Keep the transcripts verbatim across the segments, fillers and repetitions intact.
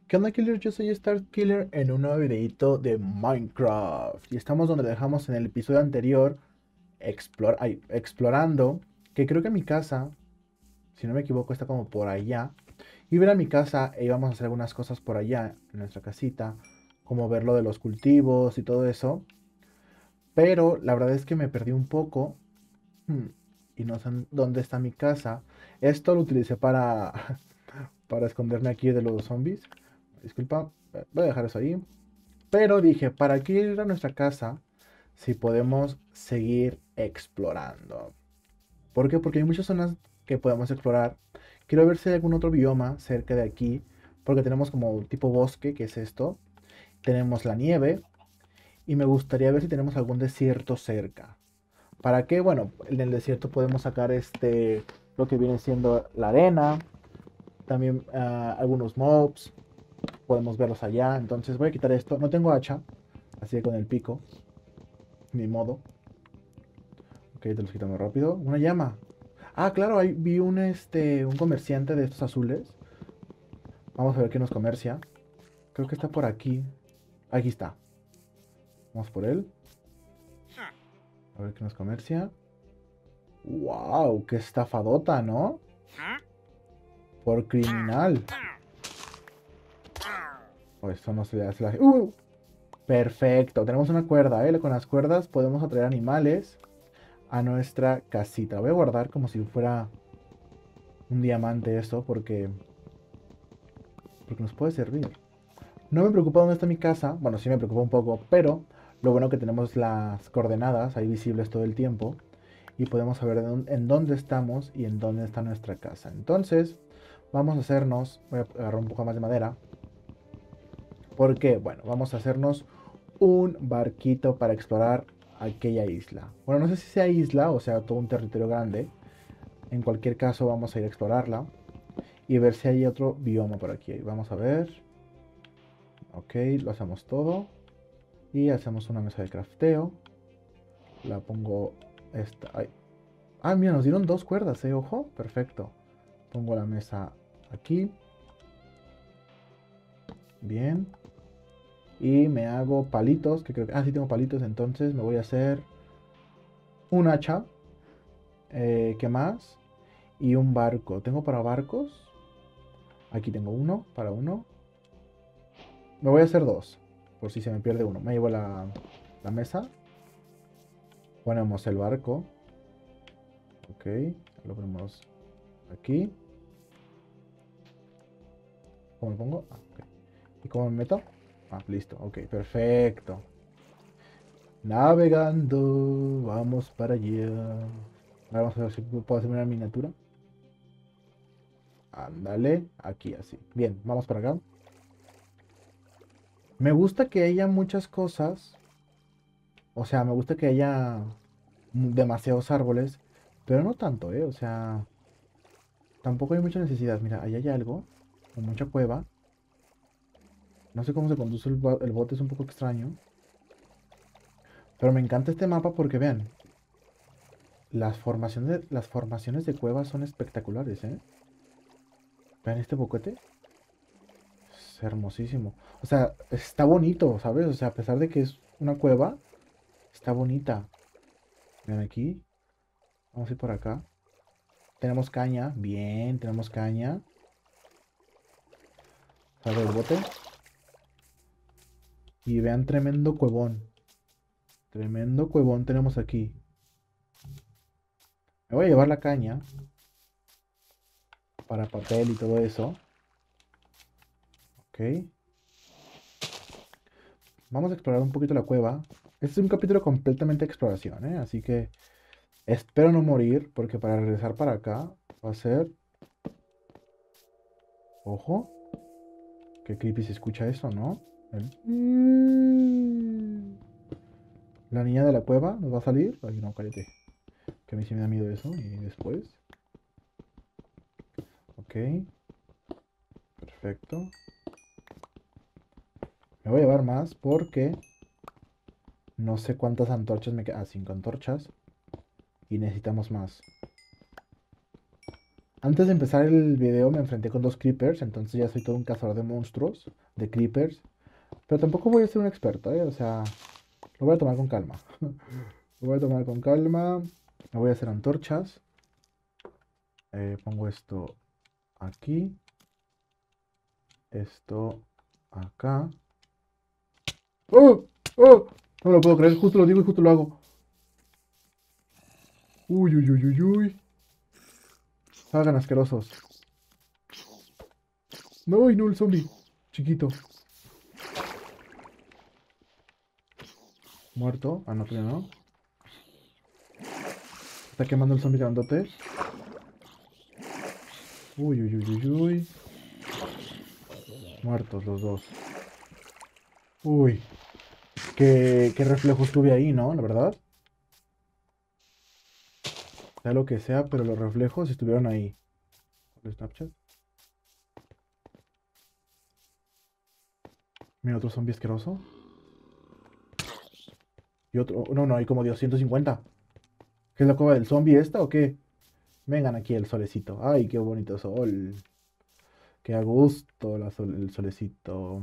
¿Qué onda, Killer? Yo soy Star Killer en un nuevo videito de Minecraft. Y estamos donde dejamos en el episodio anterior, explor ay, explorando, que creo que mi casa, si no me equivoco, está como por allá. Iba a ir a mi casa e íbamos a hacer algunas cosas por allá, en nuestra casita, como ver lo de los cultivos y todo eso. Pero la verdad es que me perdí un poco hmm, y no sé dónde está mi casa. Esto lo utilicé para, para esconderme aquí de los zombies. Disculpa, voy a dejar eso ahí. Pero dije, ¿para qué ir a nuestra casa si podemos seguir explorando? ¿Por qué? Porque hay muchas zonas que podemos explorar. Quiero ver si hay algún otro bioma cerca de aquí. Porque tenemos como tipo bosque, que es esto. Tenemos la nieve. Y me gustaría ver si tenemos algún desierto cerca. ¿Para qué? Bueno, en el desierto podemos sacar este, lo que viene siendo la arena. También uh, algunos mobs. Podemos verlos allá. Entonces voy a quitar esto. No tengo hacha. Así que con el pico. Ni modo. Ok, te los quitamos rápido. Una llama. Ah, claro, ahí vi un, este, un comerciante de estos azules. Vamos a ver qué nos comercia. Creo que está por aquí. Aquí está. Vamos por él. A ver qué nos comercia. ¡Wow! ¡Qué estafadota!, ¿no? Por criminal. O esto no se le hace la... ¡Uh! Perfecto. Tenemos una cuerda, ¿eh? Con las cuerdas podemos atraer animales a nuestra casita. Voy a guardar como si fuera un diamante esto porque... Porque nos puede servir. No me preocupa dónde está mi casa. Bueno, sí me preocupa un poco, pero lo bueno que tenemos las coordenadas ahí visibles todo el tiempo. Y podemos saber en dónde estamos y en dónde está nuestra casa. Entonces, vamos a hacernos... Voy a agarrar un poco más de madera. Porque, bueno, vamos a hacernos un barquito para explorar aquella isla. Bueno, no sé si sea isla o sea todo un territorio grande. En cualquier caso, vamos a ir a explorarla. Y ver si hay otro bioma por aquí. Vamos a ver. Ok, lo hacemos todo. Y hacemos una mesa de crafteo. La pongo esta. Ay. Ah, mira, nos dieron dos cuerdas, eh, ojo. Perfecto. Pongo la mesa aquí. Bien. Y me hago palitos, que creo que... Ah, sí tengo palitos, entonces me voy a hacer un hacha. Eh, ¿qué más? Y un barco. ¿Tengo para barcos? Aquí tengo uno, para uno. Me voy a hacer dos, por si se me pierde uno. Me llevo la, la mesa. Ponemos el barco. Ok, lo ponemos aquí. ¿Cómo lo pongo? Ah, ok. ¿Y cómo me meto? Ah, listo. Ok, perfecto. Navegando. Vamos para allá. Ahora vamos a ver si puedo hacer una miniatura. Ándale. Aquí así. Bien, vamos para acá. Me gusta que haya muchas cosas. O sea, me gusta que haya demasiados árboles. Pero no tanto, ¿eh? O sea, tampoco hay mucha necesidad. Mira, ahí hay algo. Con mucha cueva. No sé cómo se conduce el, bo- el bote, es un poco extraño. Pero me encanta este mapa porque vean, las formaciones, las formaciones de cuevas son espectaculares, ¿eh? Vean este boquete. Es hermosísimo. O sea, está bonito, ¿sabes? O sea, a pesar de que es una cueva, está bonita. Vean aquí. Vamos a ir por acá. Tenemos caña. Bien, tenemos caña. Sale el bote. Y vean tremendo cuevón. Tremendo cuevón tenemos aquí. Me voy a llevar la caña para papel y todo eso. Ok. Vamos a explorar un poquito la cueva. Este es un capítulo completamente de exploración, ¿eh? Así que espero no morir, porque para regresar para acá va a ser... Ojo, qué creepy se escucha eso, ¿no? El- La niña de la cueva nos va a salir. Ay, no, cállate. Que a mí sí me da miedo eso. Y después... Ok, perfecto. Me voy a llevar más porque no sé cuántas antorchas me quedan. Ah, cinco antorchas. Y necesitamos más. Antes de empezar el video me enfrenté con dos creepers, entonces ya soy todo un cazador de monstruos, de creepers. Pero tampoco voy a ser un experto, ¿eh? O sea, lo voy a tomar con calma. Lo voy a tomar con calma. Me voy a hacer antorchas. Eh, pongo esto aquí. Esto acá. ¡Oh! ¡Oh! No lo puedo creer, justo lo digo y justo lo hago. Uy, uy, uy, uy, uy. Hagan asquerosos. No, y no el zombie. Chiquito. Muerto. Ah, no, todavía no. Está quemando el zombie grandote. Uy, uy, uy, uy, uy. Muertos los dos. Uy. Qué, qué reflejos tuve ahí, ¿no? La verdad. Sea lo que sea, pero los reflejos estuvieron ahí. ¿El Snapchat? Mira, otro zombie asqueroso. Y otro. No, no, hay como doscientos cincuenta. ¿Qué es la cueva del zombie esta o qué? Vengan aquí el solecito. Ay, qué bonito sol. Qué a gusto la sol- el solecito.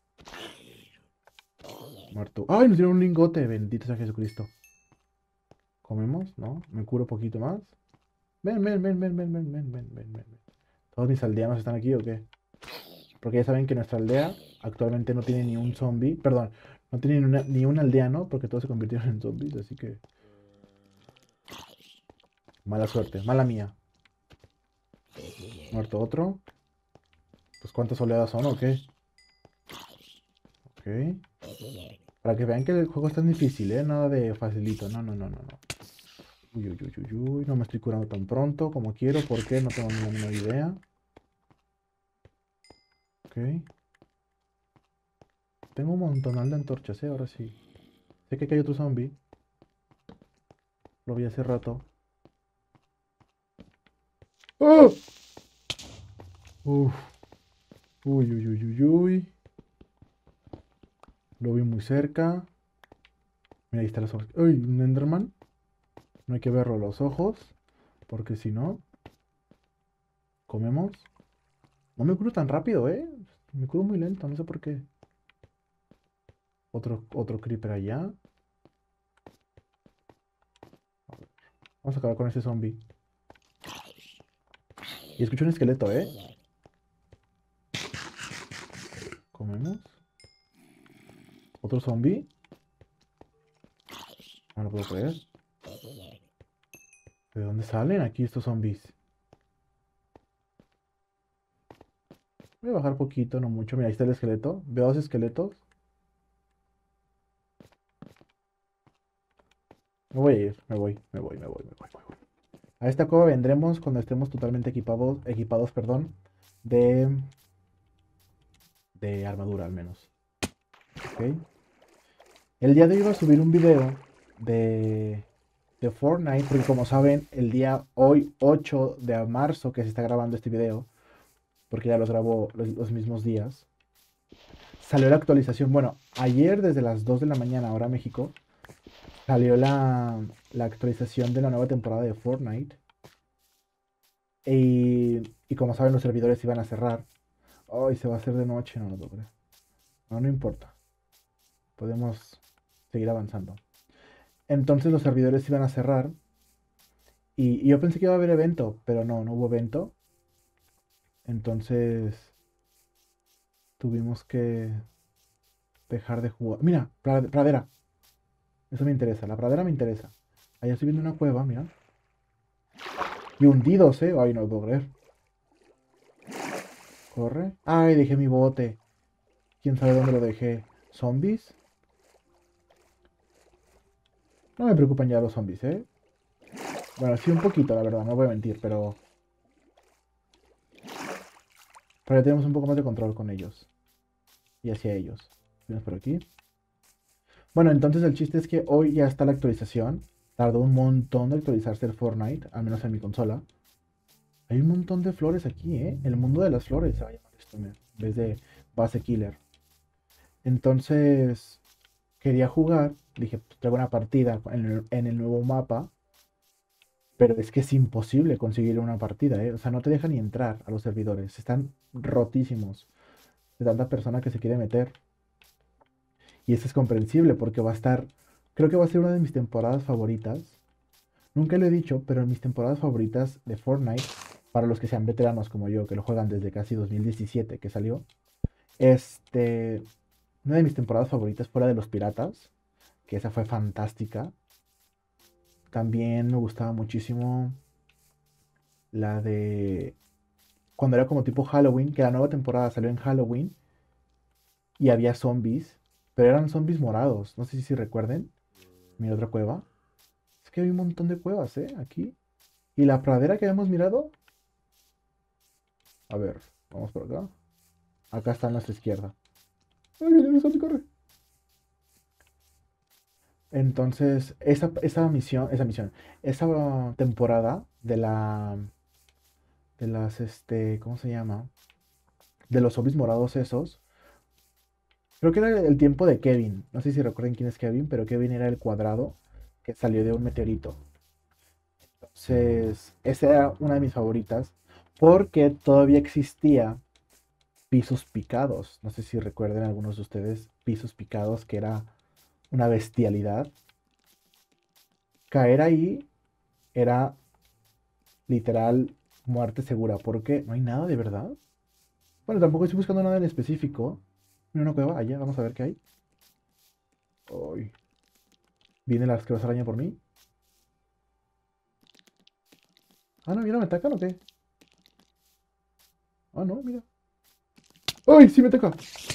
Muerto. ¡Ay! Nos dieron un lingote. Bendito sea Jesucristo. ¿Comemos? ¿No? ¿Me curo un poquito más? Ven, ven, ven, ven, ven, ven, ven, ven, ven, ven. ¿Todos mis aldeanos están aquí o qué? Porque ya saben que nuestra aldea actualmente no tiene ni un zombie. Perdón, no tiene ni, una- ni un aldeano porque todos se convirtieron en zombies. Así que mala suerte. Mala mía. Muerto otro. Pues ¿cuántas oleadas son o qué? Ok. Para que vean que el juego es tan difícil, ¿eh? Nada de facilito. No, no, no, no, no. Uy, uy, uy, uy, uy. No me estoy curando tan pronto como quiero. ¿Por qué? No tengo ni la menor idea. Ok. Tengo un montonal de antorchas, ¿eh? Ahora sí. Sé que aquí hay otro zombie. Lo vi hace rato. ¡Oh! Uf. Uy, uy, uy, uy, uy. Lo vi muy cerca. Mira, ahí está los ojos. ¡Uy! Un Enderman. No hay que verlo a los ojos. Porque si no, comemos. No me curo tan rápido, ¿eh? Me curo muy lento, no sé por qué. Otro, otro creeper allá. Vamos a acabar con ese zombie. Y escucho un esqueleto, ¿eh? Comemos. Otro zombie. No lo puedo creer. ¿De dónde salen aquí estos zombies? Voy a bajar poquito, no mucho. Mira, ahí está el esqueleto. Veo dos esqueletos. Me voy a ir. Me voy, me voy, me voy, me voy, me voy. A esta cueva vendremos cuando estemos totalmente equipados, equipados, perdón, de, de armadura al menos. ¿Ok? El día de hoy iba a subir un video de, de Fortnite, porque como saben, el día hoy, ocho de marzo, que se está grabando este video, porque ya los grabo los, los mismos días, salió la actualización. Bueno, ayer desde las dos de la mañana, hora México, salió la, la actualización de la nueva temporada de Fortnite. Y, y como saben, los servidores iban a cerrar. Hoy se va a hacer de noche, no lo puedo creer. No, no importa. Podemos seguir avanzando. Entonces los servidores iban a cerrar. Y, y yo pensé que iba a haber evento, pero no, no hubo evento. Entonces tuvimos que dejar de jugar. Mira, pra- pradera. Eso me interesa. La pradera me interesa. Allá estoy viendo una cueva, mira. Y hundidos, ¿eh? Ay, no lo puedo creer. Corre. Ay, dejé mi bote. ¿Quién sabe dónde lo dejé? ¿Zombies? No me preocupan ya los zombies, ¿eh? Bueno, sí un poquito, la verdad, no voy a mentir, pero... Pero ya tenemos un poco más de control con ellos. Y hacia ellos. Vienes por aquí. Bueno, entonces el chiste es que hoy ya está la actualización. Tardó un montón de actualizarse el Fortnite, al menos en mi consola. Hay un montón de flores aquí, ¿eh? El mundo de las flores se va a llamar esto, en vez de base killer. Entonces, quería jugar. Dije, pues traigo una partida en el, en el nuevo mapa. Pero es que es imposible conseguir una partida, ¿eh? O sea, no te dejan ni entrar a los servidores. Están rotísimos de tanta persona que se quiere meter. Y eso es comprensible porque va a estar, creo que va a ser una de mis temporadas favoritas. Nunca lo he dicho, pero en mis temporadas favoritas de Fortnite, para los que sean veteranos como yo, que lo juegan desde casi dos mil diecisiete que salió, este, una de mis temporadas favoritas fue la de los piratas, que esa fue fantástica. También me gustaba muchísimo la de cuando era como tipo Halloween, que la nueva temporada salió en Halloween y había zombies, pero eran zombies morados. No sé si recuerden. Mi otra cueva. Es que hay un montón de cuevas, ¿eh? Aquí. Y la pradera que habíamos mirado. A ver, vamos por acá. Acá está a nuestra izquierda. ¡Ay, viene el zombie, corre! Entonces, esa, esa misión, esa misión, esa temporada de la, de las, este, ¿cómo se llama? De los zombies morados esos. Creo que era el tiempo de Kevin. No sé si recuerden quién es Kevin, pero Kevin era el cuadrado que salió de un meteorito. Entonces, esa era una de mis favoritas porque todavía existía Pisos Picados. No sé si recuerden algunos de ustedes Pisos Picados, que era una bestialidad. Caer ahí era literal muerte segura porque no hay nada de verdad. Bueno, tampoco estoy buscando nada en específico. Mira una cueva allá, vamos a ver qué hay. Uy, ¿viene la asquerosa araña por mí? Ah, no, mira, ¿me atacan o qué? Ah, no, mira. ¡Uy! ¡Sí me ataca!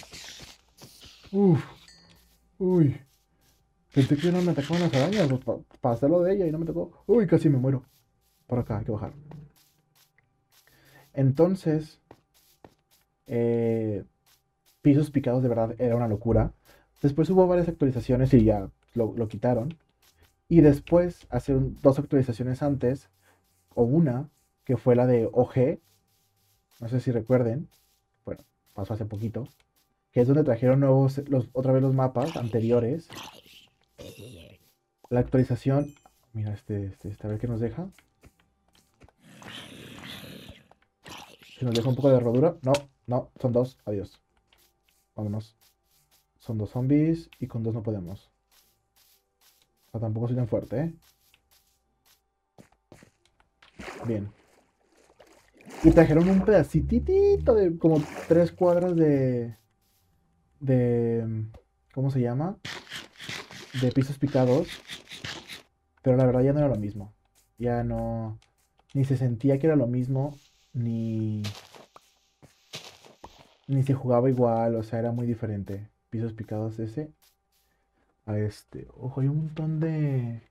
Uf, uy. Pensé que no me atacaban las arañas, pues, para pa hacerlo de ella y no me tocó. Uy, casi me muero. Por acá, hay que bajar. Entonces, eh, Pisos Picados de verdad era una locura. Después hubo varias actualizaciones y ya lo, lo quitaron. Y después, hace un- dos actualizaciones antes, o una, que fue la de O G, no sé si recuerden, bueno, pasó hace poquito, que es donde trajeron nuevos, los, otra vez los mapas anteriores. La actualización, mira, este, este, este, a ver qué nos deja. Si nos deja un poco de rodura. No, no, son dos. Adiós. Vámonos. Son dos zombies y con dos no podemos. O sea, tampoco soy tan fuerte, ¿eh? Bien. Y trajeron un pedacitito de como tres cuadras de... de... ¿Cómo se llama? De pisos picados. Pero la verdad ya no era lo mismo. Ya no... Ni se sentía que era lo mismo. Ni... Ni se jugaba igual. O sea, era muy diferente. Pisos picados ese. A este. Ojo, hay un montón de...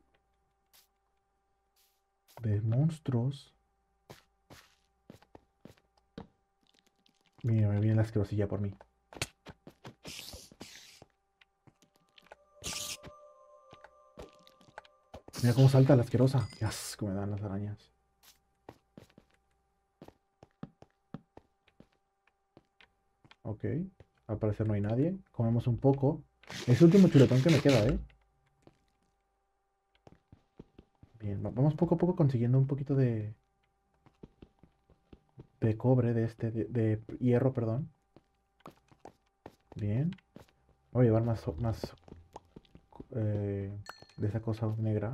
De monstruos. Mira, me viene la asquerosilla por mí. Mira cómo salta la asquerosa. Qué asco me dan las arañas. Ok. Al parecer no hay nadie. Comemos un poco. Es el último chuletón que me queda, ¿eh? Bien, va- vamos poco a poco consiguiendo un poquito de, de cobre, de este, de, de hierro, perdón. Bien. Voy a llevar más, más eh, de esa cosa negra.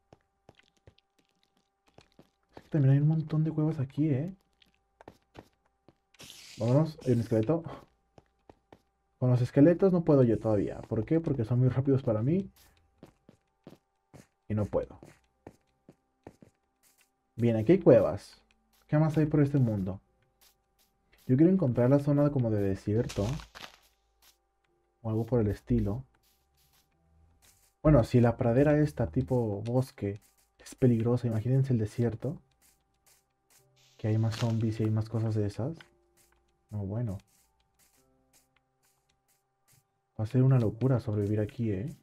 Es que también hay un montón de cuevas aquí, ¿eh? Vámonos, hay un esqueleto. Con los esqueletos no puedo yo todavía. ¿Por qué? Porque son muy rápidos para mí y no puedo. Bien, aquí hay cuevas. ¿Qué más hay por este mundo? Yo quiero encontrar la zona como de desierto o algo por el estilo. Bueno, si la pradera esta tipo bosque es peligrosa, imagínense el desierto, que hay más zombies y hay más cosas de esas. No, bueno, va a ser una locura sobrevivir aquí, ¿eh?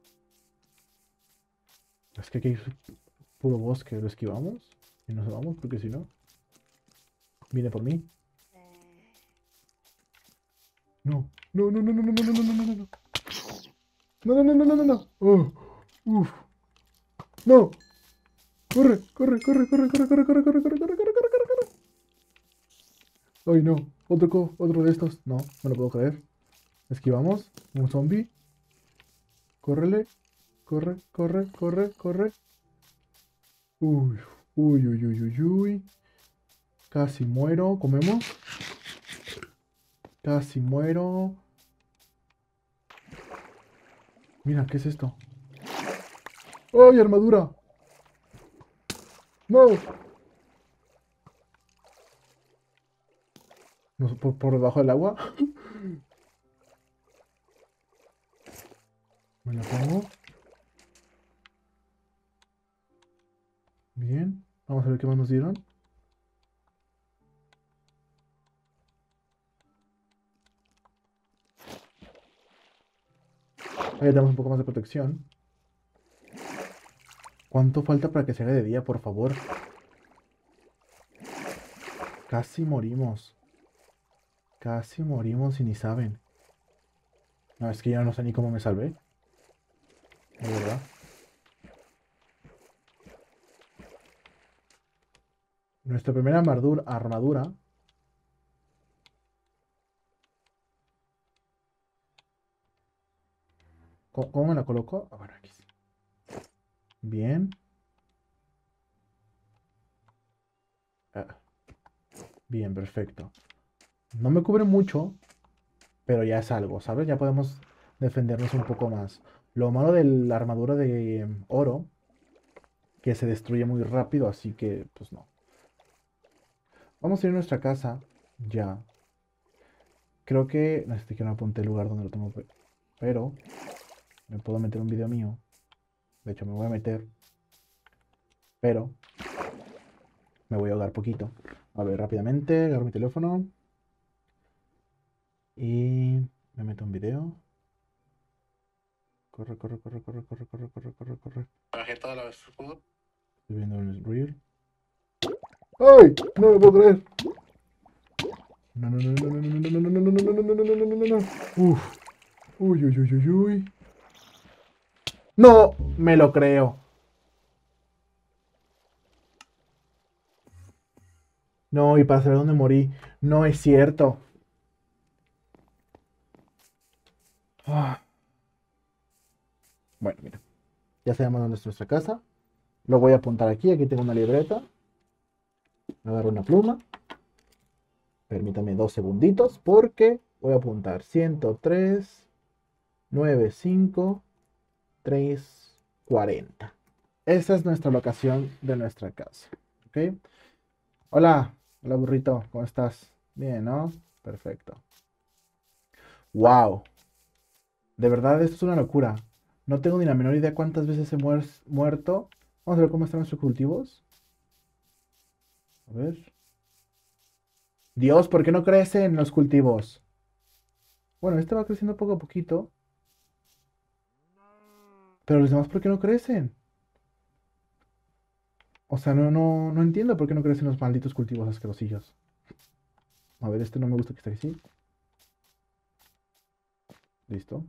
Es que aquí hay puro bosque, lo esquivamos y nos vamos porque si no, viene por mí. No, no, no, no, no, no, no, no, no, no, no, no. No, no, no, no, no, no, no. Oh, uf, no. Corre, corre, corre, corre, corre, corre, corre, corre, corre, corre, corre, corre, corre, corre. Ay, no. Otro, co- otro de estos. No, no lo puedo creer. Esquivamos. Un zombie. Córrele. Corre, corre, corre, corre. Uy, uy, uy, uy, uy, uy. Casi muero. ¿Comemos? Casi muero. Mira, ¿qué es esto? ¡Ay, armadura! ¡No! No, por, por debajo del agua. Me la pongo. Bien. Vamos a ver qué más nos dieron. Ahí tenemos un poco más de protección. ¿Cuánto falta para que se haga de día, por favor? Casi morimos. Casi morimos y ni saben. No, es que yo no sé ni cómo me salvé. De verdad. Nuestra primera armadura. armadura ¿Cómo, cómo me la coloco? A ver, aquí. Bien. Ah, bien, perfecto. No me cubre mucho, pero ya es algo, ¿sabes? Ya podemos defendernos un poco más. Lo malo de la armadura de em, oro, que se destruye muy rápido, así que, pues no. Vamos a ir a nuestra casa, ya. Creo que, no sé que no apunté el lugar donde lo tengo, pe- pero me puedo meter un video mío. De hecho, me voy a meter, pero me voy a ahogar poquito. A ver, rápidamente, agarro mi teléfono y me meto un video. Corre, corre, corre, corre, corre, corre, corre, corre, corre. Bajé toda la vez que pudo. Estoy viendo el reel. ¡Ay! No lo puedo creer. No, no, no, no, no, no, no, no, no, no, no, no, no, no, no, no, no, no. Uf. Uy, uy, uy, uy, uy. No, me lo creo. No, y para saber dónde morí. No es cierto. Ah. Bueno, mira. Ya sabemos dónde es nuestra casa. Lo voy a apuntar aquí. Aquí tengo una libreta. Agarro una pluma. Permítame dos segunditos porque voy a apuntar ciento tres, noventa y cinco, tres, cuarenta. Esa es nuestra locación de nuestra casa. ¿Ok? Hola, hola burrito, ¿cómo estás? Bien, ¿no? Perfecto. Wow, de verdad esto es una locura. No tengo ni la menor idea cuántas veces he muer- muerto. Vamos a ver cómo están nuestros cultivos. A ver. Dios, ¿por qué no crecen los cultivos? Bueno, este va creciendo poco a poquito. Pero los demás, ¿por qué no crecen? O sea, no, no, no entiendo por qué no crecen los malditos cultivos asquerosillos. A ver, este no me gusta que esté así. Listo.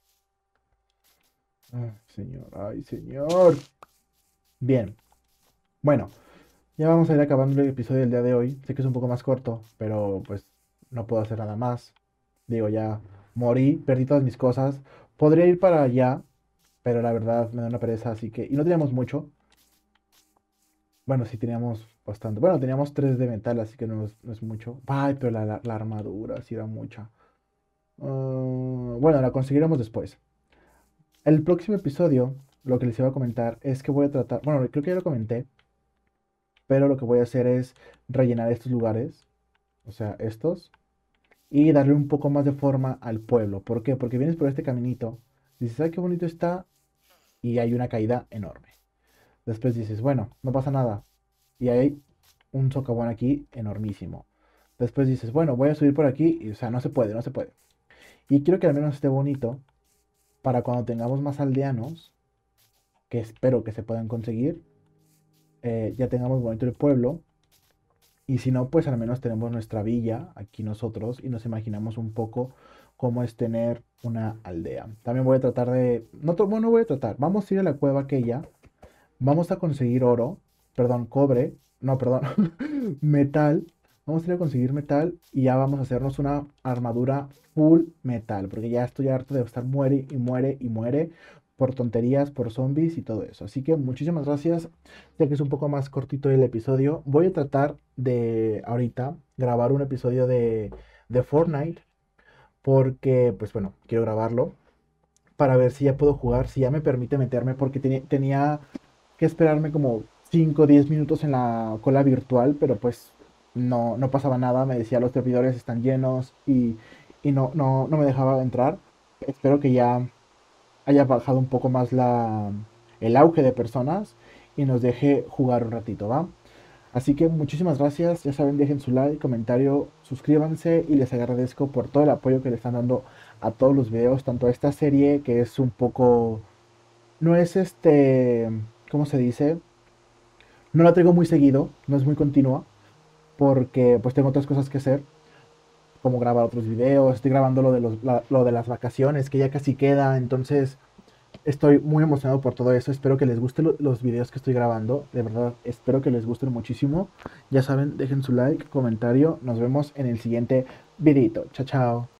Ay, señor, ay, señor. Bien. Bueno, ya vamos a ir acabando el episodio del día de hoy. Sé que es un poco más corto, pero pues no puedo hacer nada más. Digo, ya morí, perdí todas mis cosas. Podría ir para allá, pero la verdad me da una pereza, así que... Y no teníamos mucho. Bueno, sí teníamos bastante. Bueno, teníamos tres de metal, así que no es, no es mucho. Ay, pero la, la- la armadura sí era mucha. Ah, bueno, la conseguiremos después. El próximo episodio, lo que les iba a comentar es que voy a tratar... Bueno, creo que ya lo comenté, pero lo que voy a hacer es rellenar estos lugares, o sea, estos, y darle un poco más de forma al pueblo. ¿Por qué? Porque vienes por este caminito, dices, ay, qué bonito está, y hay una caída enorme. Después dices, bueno, no pasa nada, y hay un socavón aquí enormísimo. Después dices, bueno, voy a subir por aquí, y o sea, no se puede, no se puede. Y quiero que al menos esté bonito para cuando tengamos más aldeanos, que espero que se puedan conseguir, eh, ya tengamos bonito el pueblo. Y si no, pues al menos tenemos nuestra villa aquí nosotros y nos imaginamos un poco cómo es tener una aldea. También voy a tratar de... No, to- bueno, no voy a tratar. Vamos a ir a la cueva aquella. Vamos a conseguir oro. perdón, cobre, no, perdón, metal. Vamos a ir a conseguir metal y ya vamos a hacernos una armadura full metal, porque ya estoy harto de estar muere y muere y muere por tonterías, por zombies y todo eso. Así que muchísimas gracias, ya que es un poco más cortito el episodio. Voy a tratar de ahorita grabar un episodio de, de Fortnite, porque pues bueno, quiero grabarlo para ver si ya puedo jugar, si ya me permite meterme, porque tenía, tenía que esperarme como cinco o diez minutos en la cola virtual, pero pues no, no pasaba nada, me decía los servidores están llenos y, y no, no, no me dejaba entrar. Espero que ya haya bajado un poco más la, el auge de personas y nos deje jugar un ratito, ¿va? Así que muchísimas gracias, ya saben, dejen su like, comentario, suscríbanse y les agradezco por todo el apoyo que le están dando a todos los videos, tanto a esta serie que es un poco, no es este, ¿cómo se dice? No la traigo muy seguido, no es muy continua, porque pues tengo otras cosas que hacer, como grabar otros videos, estoy grabando lo de, los, la- lo de las vacaciones, que ya casi queda, entonces estoy muy emocionado por todo eso, espero que les gusten lo- los videos que estoy grabando, de verdad, espero que les gusten muchísimo. Ya saben, dejen su like, comentario, nos vemos en el siguiente videito, chao chao.